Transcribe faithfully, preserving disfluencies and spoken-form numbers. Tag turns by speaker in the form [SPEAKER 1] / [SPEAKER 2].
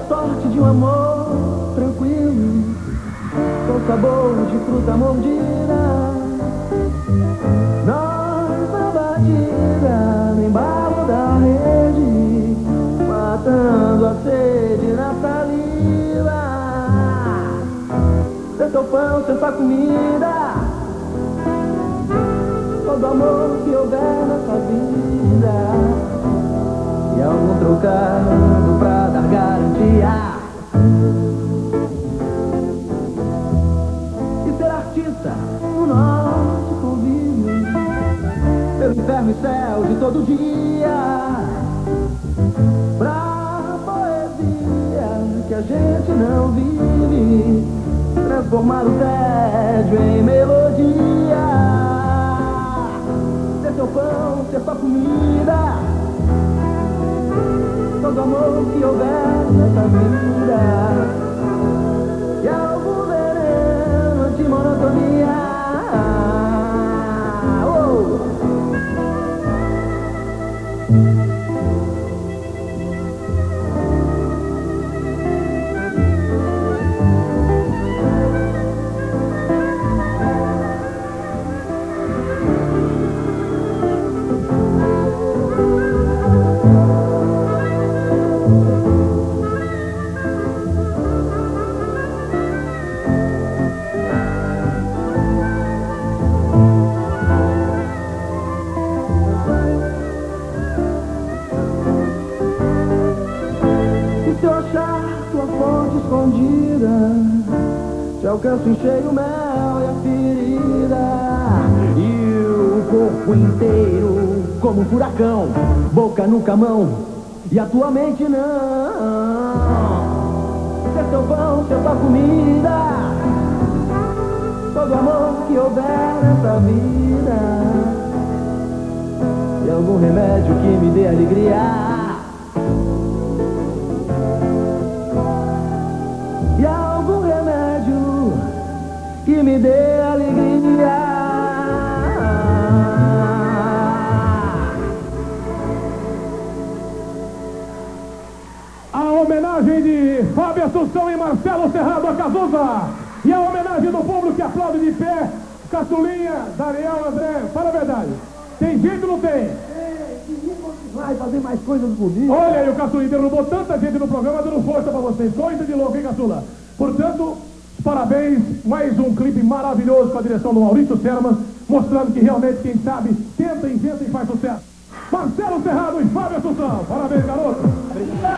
[SPEAKER 1] sorte de um amor tranquilo, com sabor de fruta mordida. Nós na batida, no embalo da rede, matando a sede na saliva. Ser seu pão, ser sua comida, todo amor que houver nessa vida, e algum trocado pra dar garantia. E ser artista no nosso convívio, pelo inferno e céu de todo dia, pra poesia que a gente não vive, transformar o tédio em melodia. Ser seu pão, ser sua comida, todo amor que houver nessa vida, e algum veneno de monotonia. Oh! Se eu achar tua fonte escondida, te alcanço em cheio o mel e a ferida, e o corpo inteiro como um furacão, boca no camão e a tua mente não. Ser teu pão, ser tua comida, todo amor que houver nessa vida, e algum remédio que me dê alegria. E algum remédio que me dê alegria.
[SPEAKER 2] A homenagem de Fábio Assunção e Marcelo Serrado a Cazuza. E a homenagem do público que aplaude de pé, Caçulinha, Daniel, André. Fala a verdade. Tem jeito ou não tem?
[SPEAKER 1] Vai fazer mais coisas bonitas.
[SPEAKER 2] Olha aí, o Caçulinha derrubou tanta gente no programa, dando força pra vocês. Coisa de louco, hein, Caçula? Portanto, parabéns. Mais um clipe maravilhoso com a direção do Maurício Serman, mostrando que realmente, quem sabe, tenta, inventa e faz sucesso. Marcelo Serrado e Fábio Assunção. Parabéns, garoto.